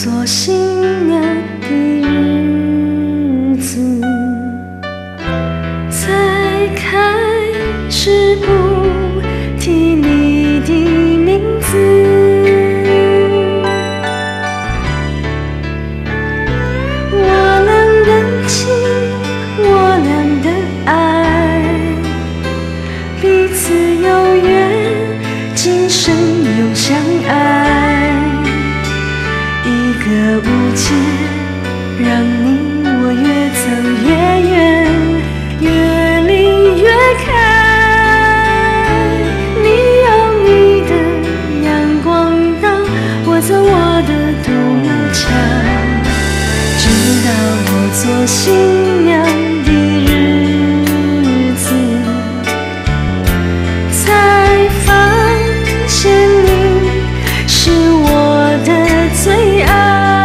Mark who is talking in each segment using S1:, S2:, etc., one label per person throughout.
S1: 做新娘的日子，才开始不提你的名字。我俩的情，我俩的爱，彼此有缘，今生永相爱。一个误解，让你我越走越远，越离越开。你有你的阳光道，我走我的独木桥。直到我做新娘的日子，才发现你是我的最爱。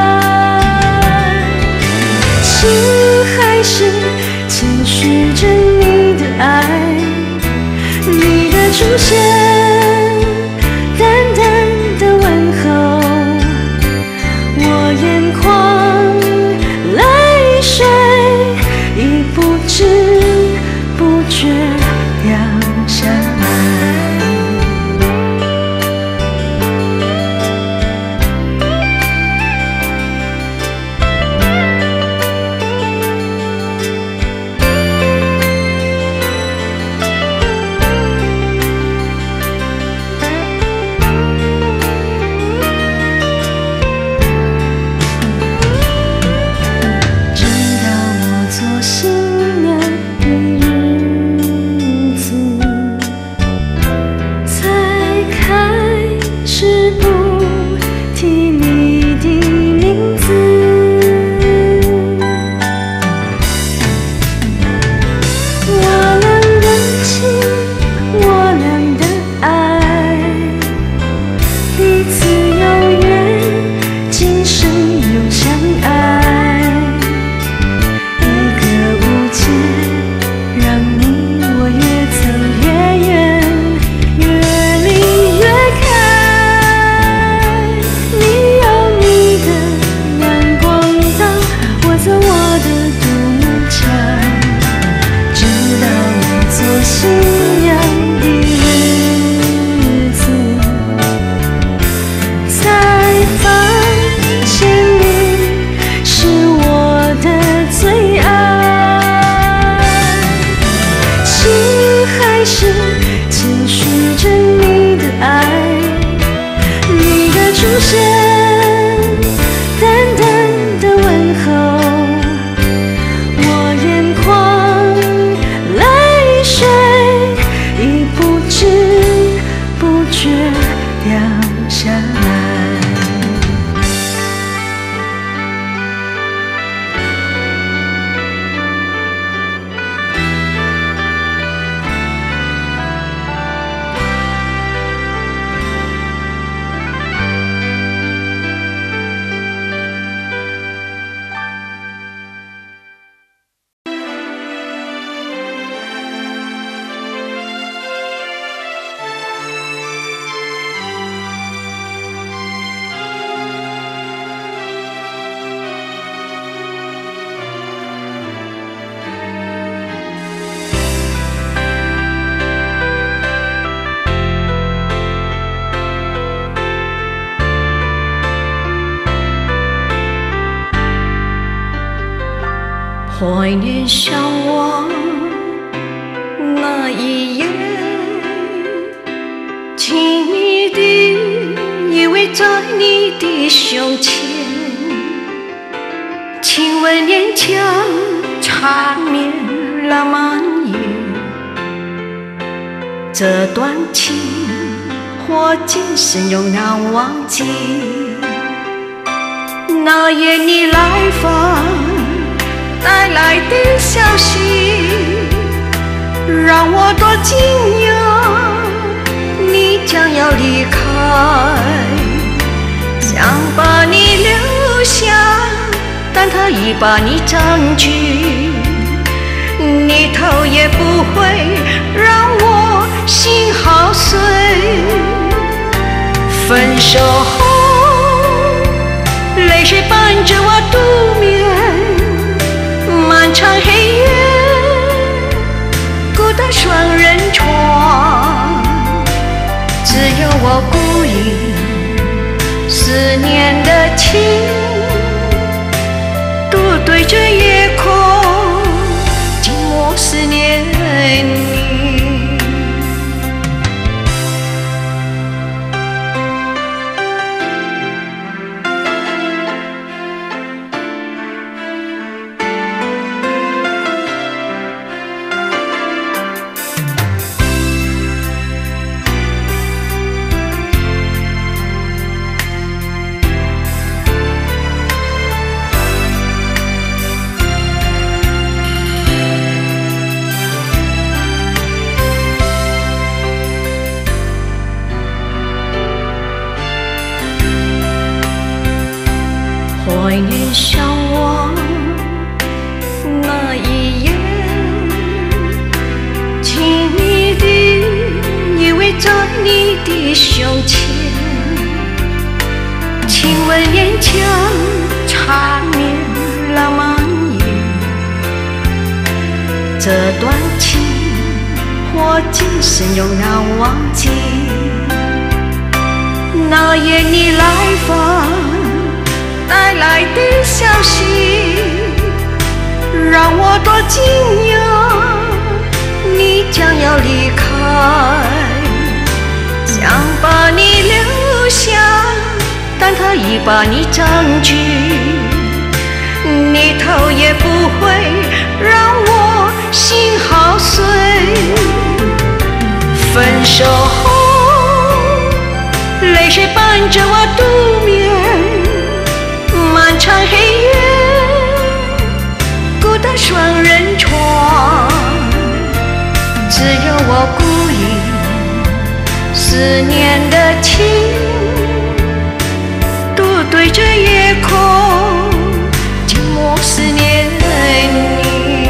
S1: 心还是期许着你的爱，你的出现，淡淡的问候，我眼眶泪水已不知不觉掉下来。
S2: 怀念向往那一夜，亲密地依偎在你的胸前，亲吻脸颊，缠绵浪漫夜。这段情或今生永难忘记。那夜你来访带来的消息，让我多惊讶，你将要离开，想把你留下，但他已把你占据，你头也不回，让我心好碎。分手后泪水着我度眠，漫长黑夜，孤单双人床，只有我孤影，思念的情，独对着夜空，静默思念你。怀念向往那一夜，亲密地依偎在你的胸前，亲吻脸颊，缠绵浪漫夜。这段情我今生永难忘记。那夜你来访带来的消息，让我多惊讶，你将要离开，想把你留下，但他已把你占据，你头也不回，让我心好碎。分手后，泪水伴着我度眠，漫长黑夜，孤单双人床，只有我孤影，思念的情，独对着夜空，静默思念你。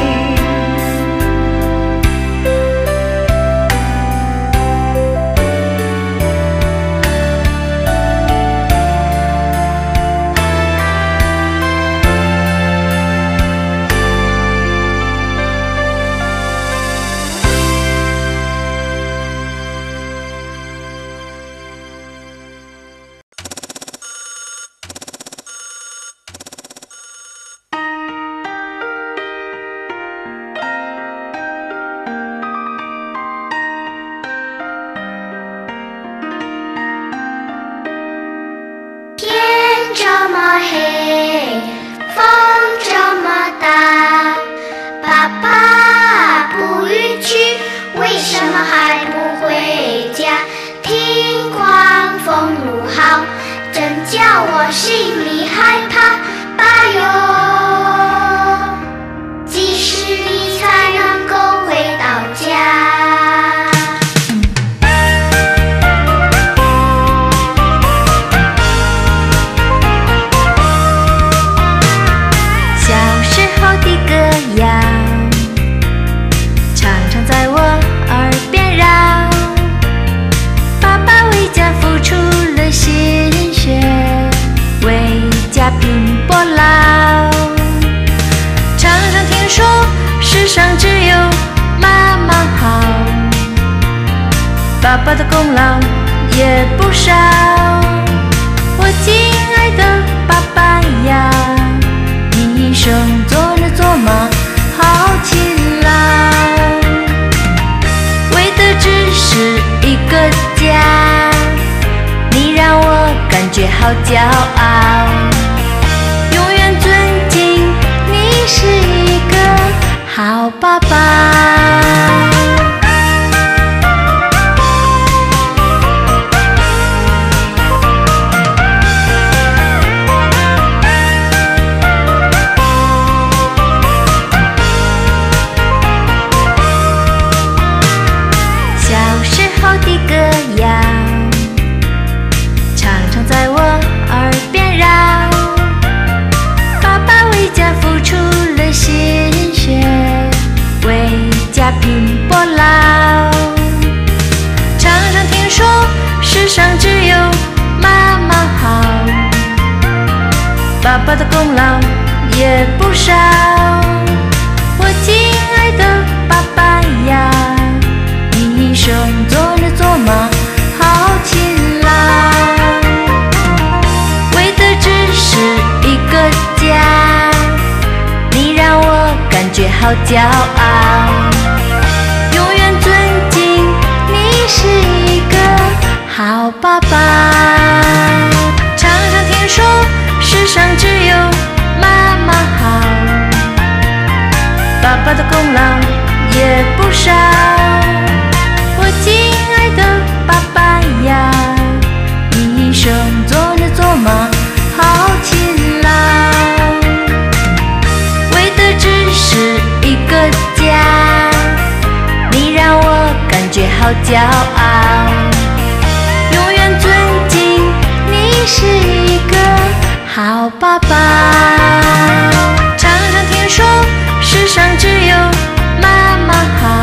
S3: 这么黑，风这么大，爸爸不语句，为什么还不回家？听狂风怒号，真叫我心里害怕。爸哟，几时你才能够回到家？拼搏劳，常常听说世上只有妈妈好，爸爸的功劳也不少。我亲爱的爸爸呀，你一生做人做马好勤劳，为的只是一个家，你让我感觉好骄傲。是一个好爸爸。小时候的歌谣，常常在我耳边绕。爸爸为家付出了心血，为家好骄傲，永远尊敬你是一个好爸爸。常常听说世上只有妈妈好，爸爸的功劳也不少。我亲爱的爸爸呀，你一生做人做马好勤劳，为的只是一个家，你让我感觉好骄傲，永远尊敬你是一个好爸爸。常常听说世上只有妈妈好，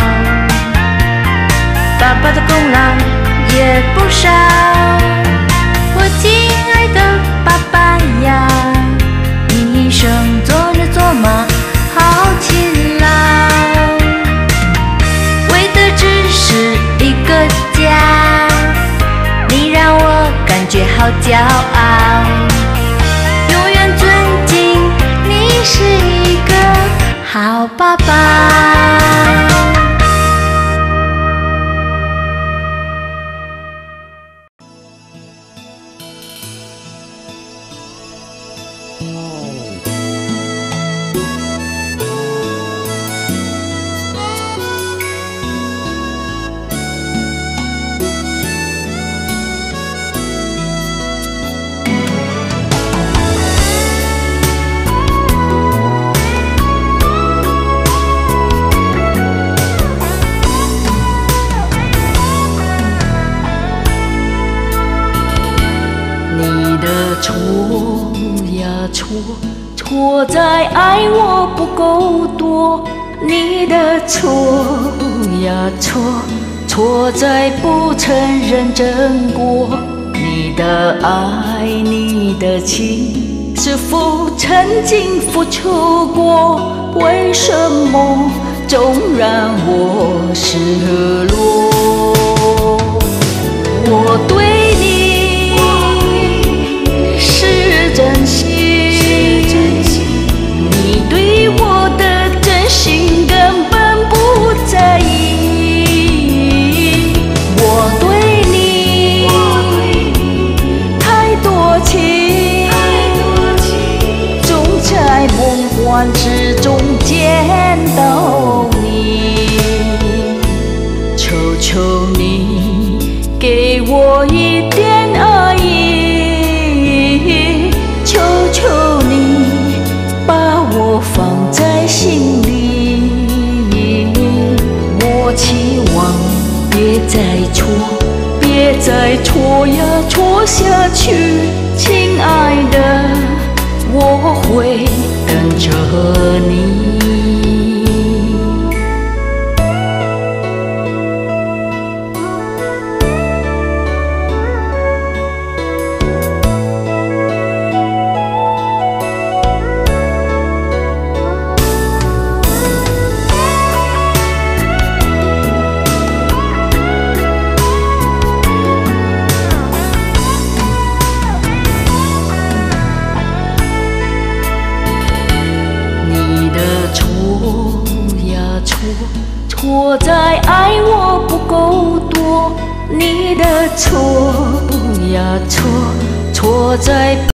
S3: 爸爸的功劳也不少。我亲爱的爸爸呀，你一生做人做马好勤劳，为的只是一个家，你让我感觉好骄傲，永远尊敬你是一个好爸爸。
S1: 错在爱我不够多，你的错呀错在不曾认真过，你的爱你的情是否曾经付出过？为什么总让我失落？我对你是真心，你对我的真心根本不在意。我对你太多情，总在梦幻之中见到你。求求你给我一点爱意，求求你把我放在心里。我期望别再错，别再错呀错下去，亲爱的，我会等着你。错在爱我不够多，你的错呀错在